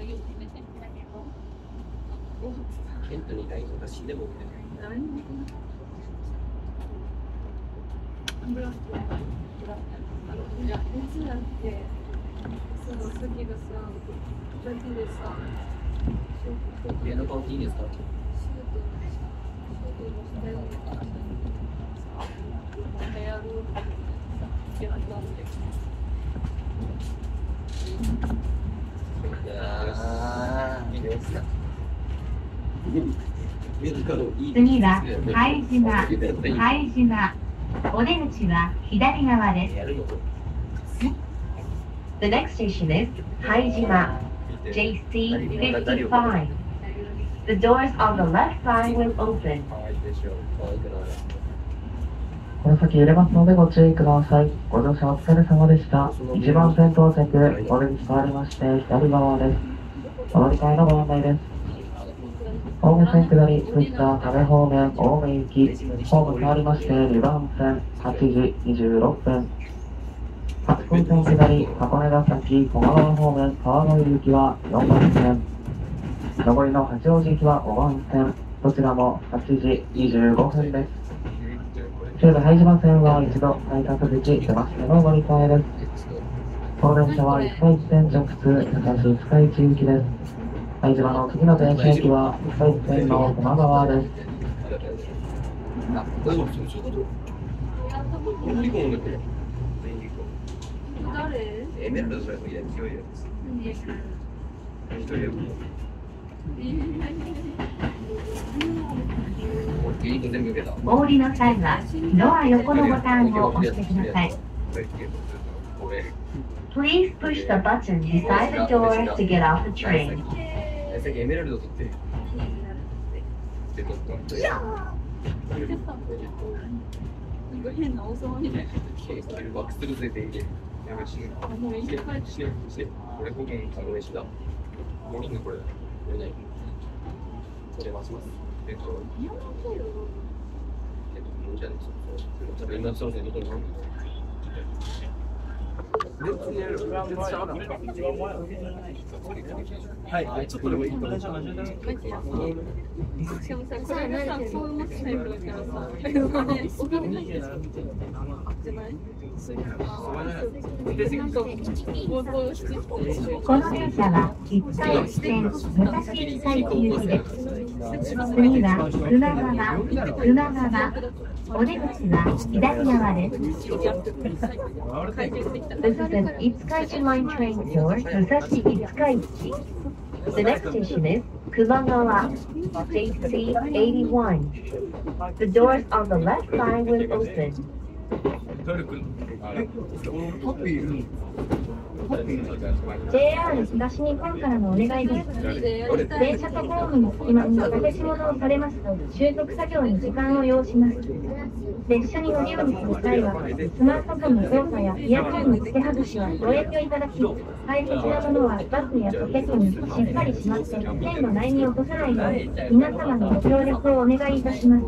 ケントに LINE が死んでも起きてない。 いや、別なんて、その次がさ、だけでさ、 上の顔っていいですか？ シュートの下に、やるってなったんで。 次は拝島。お出口は左側です。The next station is 拝島 JC55. The doors on the left side will open. この先揺れますのでご注意ください。ご乗車お疲れ様でした。1番線到着、お出口変わりまして左側です。お乗り換えのご案内です。青梅線下り、藤田多部方面、青梅行き、ホーム変わりまして2番線、8時26分。八高線下り、箱根ヶ崎、小川方面、川越行きは4番線。上りの八王子行きは5番線、どちらも8時25分です。中部拝島線は一度改札口出ましての乗り換えです。この電車は五日市線直通、高橋五日市行きです。拝島の次の電車駅は五日市線の熊川です。 エメラルドのやつ強いやつ。 お降りの際はドア横のボタンを押してください。Please push the button beside the door to get off the train. さっきエメラルド取って。 変な王様みたいな。 バックスルーぜていけ。やばいしね。これ5件頼めしだ。5人のこれだ。これない。それ待ちます。じゃあね、多分今の商品どこにも。はい、ちょっとでもいいと思う。 しかもさ、これがさ、そううまくタイプだからさ、お金ないじゃないこの電車は五日市線武蔵五日市行きです。次は船川。お出口は左側です。This is an 五日市 line train for 武蔵五日市。The next station is 熊川 JC81. The doors on the left side will open. JR 東日本からのお願いです。電車とホームの隙間に立て仕事をされますと習得作業に時間を要します。列車に乗り降りする際はスマートフォンの操作やイヤホンの付け外しはご遠慮いただき、大切なものはバッグやポケットにしっかりしまって線の内に落とさないよう皆様のご協力をお願いいたします。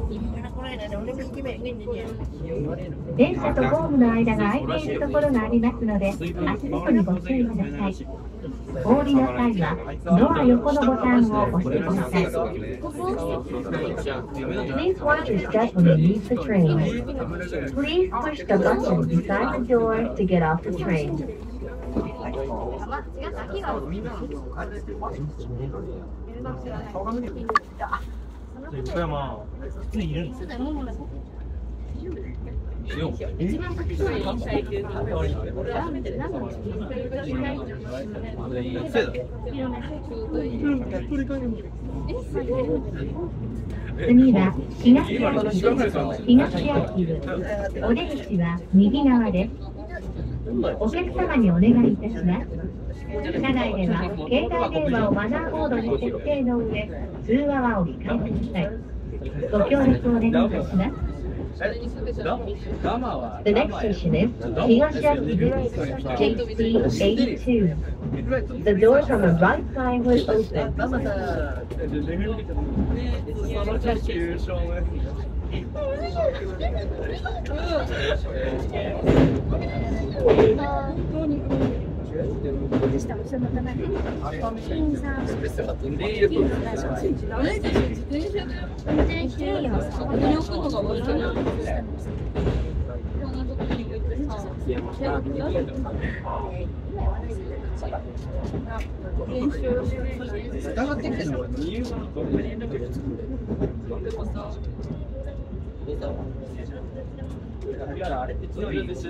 電車とホームの間が空いているところがありますので、足元にご注意ください。お降りの際はドア横のボタンを押してください。Please watch your step when you leave the train. Please push the button beside the door to get off the train. 横山、普通にいるんですよ。 一番先のいい最近ラーメンって何なの？ 次は東秋部。お出口は右側です。お客様にお願いいたします。車内では携帯電話をマナーモードに設定の上、通話はお控えください。ご協力お願いいたします。The next station is 東秋部 JC82. The doors on the right side will open. どうにか下も下の棚に新さんスペースが飛んでいる。 運転していいよ。ここに置くのが悪くない。こんなとこに置いてさ。練習して疑ってきてるのは理由があれって強いですよ。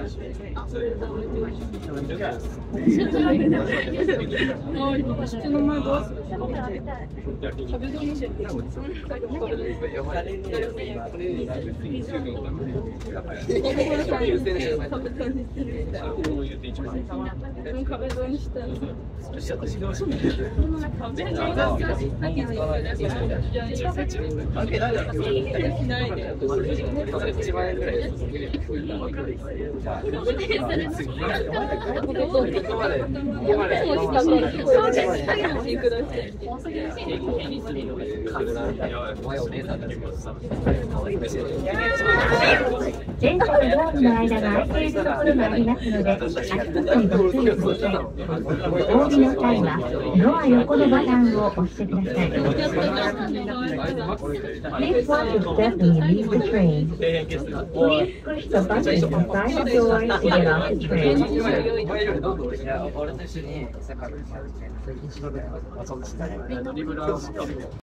前後とドアの間が空いているところがありますので、足元にご注意ください。お降りの際は、ドア横のボタンを押してください。Please watch your step when you leave the train. Please push the button inside the door to get off the train. 俺と一緒に世界の最近調べたら、そうですね。